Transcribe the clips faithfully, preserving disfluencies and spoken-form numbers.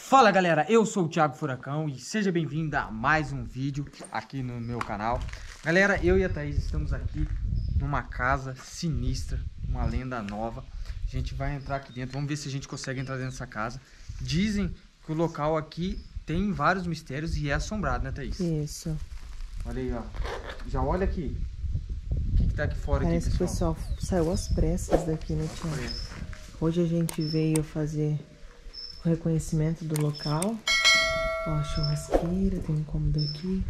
Fala galera, eu sou o Thiago Furacão e seja bem-vindo a mais um vídeo aqui no meu canal. Galera, eu e a Thaís estamos aqui numa casa sinistra, uma lenda nova. A gente vai entrar aqui dentro, vamos ver se a gente consegue entrar dentro dessa casa. Dizem que o local aqui tem vários mistérios e é assombrado, né, Thaís? Isso. Olha aí, ó. Já olha aqui. O que, que tá aqui fora? Parece aqui, pessoal? pessoal que o pessoal saiu às pressas daqui, né, Thiago? Hoje a gente veio fazer o reconhecimento do local. Ó, a churrasqueira, tem um cômodo aqui.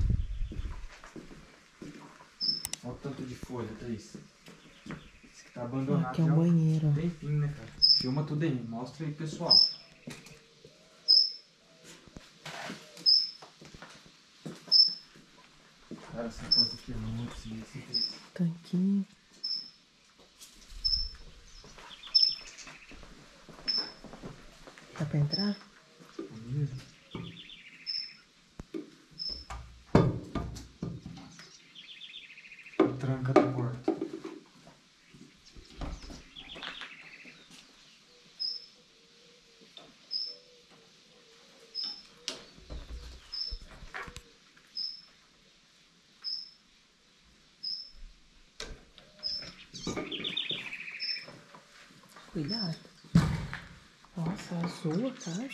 Olha o tanto de folha, Thaís. Esse aqui tá abandonado. Ó, aqui é um banheiro, ó. Tem fim, né, cara? Filma tudo aí, mostra aí, pessoal. Cara, essa casa aqui é muito sinistra, Thaís. Tanquinho. Dá pra entrar? Beleza. Tranca da porta. Cuidado. Nossa, azul a casa.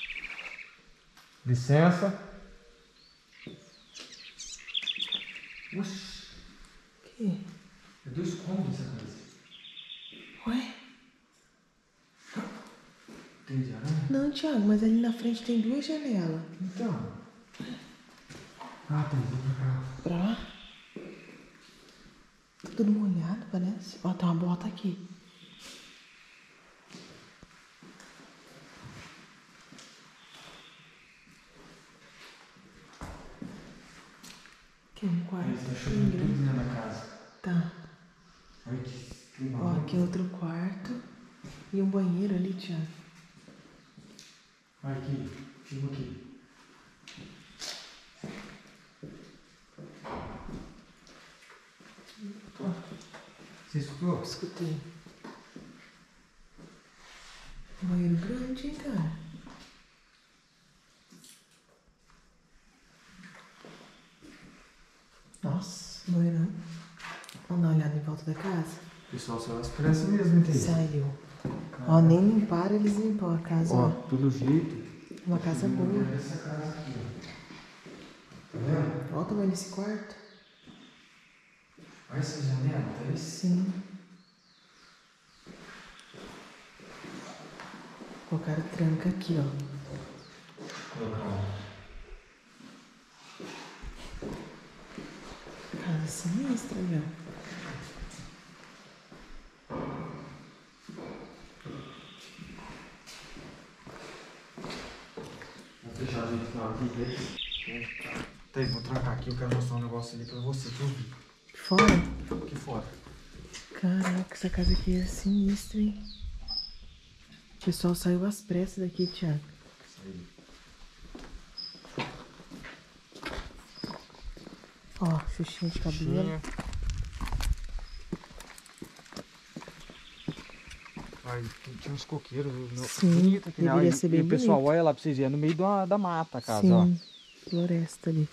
Licença. Oxi. Que? É dois cômodos essa casa. Ué? Tem de aranha? Não, Thiago, mas ali na frente tem duas janelas. Então. Ah, tem. Vou pra cá. Pra lá? Tudo molhado, parece. Ó, tem uma bota aqui. Aqui é um quarto. Aí tá chovendo tudo dentro da casa. Tá. Olha que clima. Ó, aqui é outro quarto. E um banheiro ali, Thiago. Olha aqui. Filma aqui. Você escutou? Escutei. Um banheiro grande, hein, cara? Nossa, banheirão. Vamos dar uma olhada em volta da casa? O pessoal saiu às pressas mesmo, entendeu? Saiu. Ó, nem limparam, eles limpam a casa, Ó, ó. pelo jeito. Uma casa boa. Essa casa aqui, ó. Tá vendo? Olha o tamanho desse quarto. Olha essa janela, tá isso? Sim. Colocaram tranca aqui, ó. Colocar. Casa sinistra, meu. Vou fechar a gente na aqui, Thaís. Thaís, vou trancar aqui, eu quero mostrar um negócio ali pra você que eu vi. Fora? Aqui fora. Caraca, essa casa aqui é sinistra, hein? O pessoal saiu às pressas daqui, Thiago. Isso aí. Ó, xuxinha de cabelo. Ai, tinha uns coqueiros. No... Sim, bonito aqui, né? deveria E- ser e bem o pessoal, bonito. olha lá pra vocês verem, é no meio da, da mata a casa, Sim, ó. floresta ali.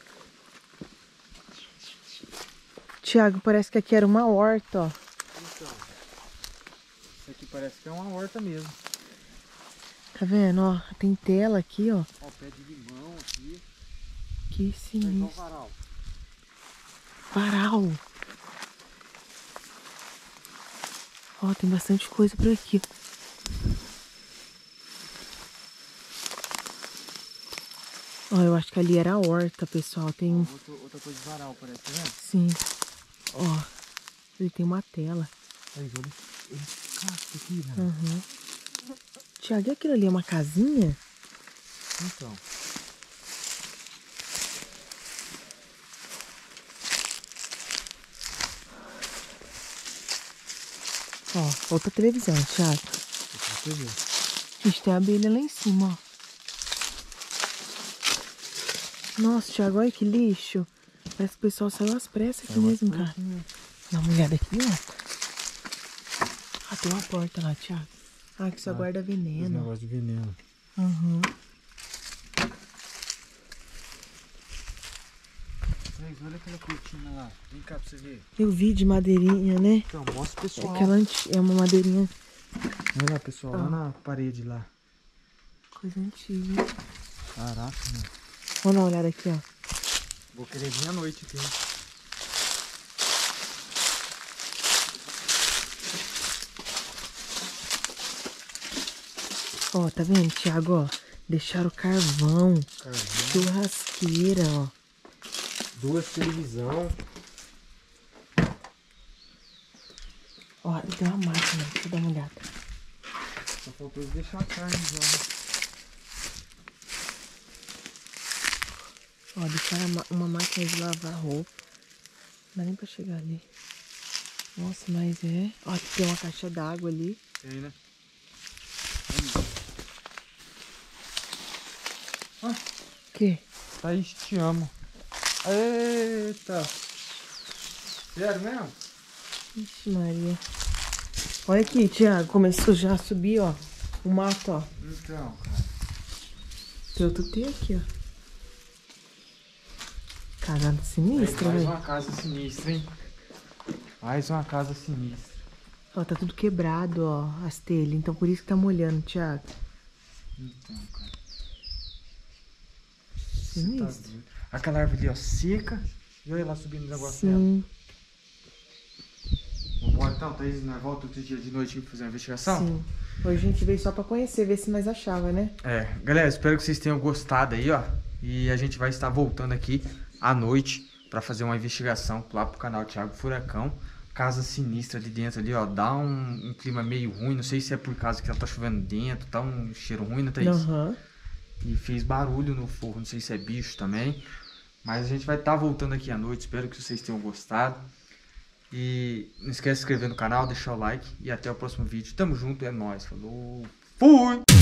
Thiago, parece que aqui era uma horta, ó. Então, isso aqui parece que é uma horta mesmo. Tá vendo, ó? Tem tela aqui, ó. Ó, pé de limão aqui. Que Então, sinistro. varal. Varal. Ó, tem bastante coisa por aqui. Ó, eu acho que ali era a horta, pessoal. Tem um... Outra, outra coisa de varal, parece, tá vendo? Sim. Ó, ele tem uma tela. Aí, olha esse casco aqui, né? Uhum. Thiago, e aquilo ali é uma casinha? Então. Ó, outra televisão, Thiago. Deixa eu ver. Gente, tem abelha lá em cima, ó. Nossa, Thiago, olha que lixo. Parece que o pessoal saiu às pressas aqui mesmo, cara. Dá uma olhada aqui, ó. Ah, tem uma porta lá, Thiago. Ah, que só Ah, guarda Esse veneno. negócio de veneno. Uhum. Olha lá, vem cá pra você ver. Eu vi de madeirinha, né? Então, mostra pro pessoal. É, aquela anti... é uma madeirinha. Olha lá, pessoal, Ah. lá na parede lá. Coisa antiga. Caraca, mano. Vamos dar uma olhada aqui, ó. Vou querer vir à noite aqui, hein? Ó, tá vendo, Thiago, ó? Deixaram carvão, Carvão. churrasqueira, ó. Duas televisão. Ó, tem uma máquina, deixa eu dar uma olhada. Só faltou eles deixar a carne já. Ó, deixaram uma, uma máquina de lavar roupa. Não dá nem pra chegar ali. Nossa, mas é... Ó, tem uma caixa d'água ali. Tem, né? Ah, O quê? Thaís, te amo. Eita. Sério mesmo? Ixi, Maria. Olha aqui, Thiago, começou já a subir, ó. O mato, ó. Então, cara. Tem outro T aqui, ó. Caralho, Aí, sinistro, mais velho. uma casa sinistra, hein? Mais uma casa sinistra. Ó, tá tudo quebrado, ó, as telhas. Então por isso que tá molhando, Thiago. Então, cara. Sinistro. Você tá doido. Aquela árvore ali, ó, seca. E olha lá subindo o negócio Sim, dela. Vambora então, Thaís, nós volta outro dia de noite pra fazer uma investigação? sim. Hoje a gente veio só pra conhecer, ver se nós achava, né? É, galera, espero que vocês tenham gostado aí, ó. E a gente vai estar voltando aqui à noite pra fazer uma investigação lá pro canal Thiago Furacão. Casa sinistra ali dentro ali, ó. Dá um, um clima meio ruim. Não sei se é por causa que ela tá chovendo dentro, tá um cheiro ruim, né, Thaís? Aham. E fez barulho no forro, não sei se é bicho também. Mas a gente vai estar voltando aqui à noite. Espero que vocês tenham gostado. E não esquece de se inscrever no canal, deixar o like. E até o próximo vídeo. Tamo junto, é nóis. Falou. Fui!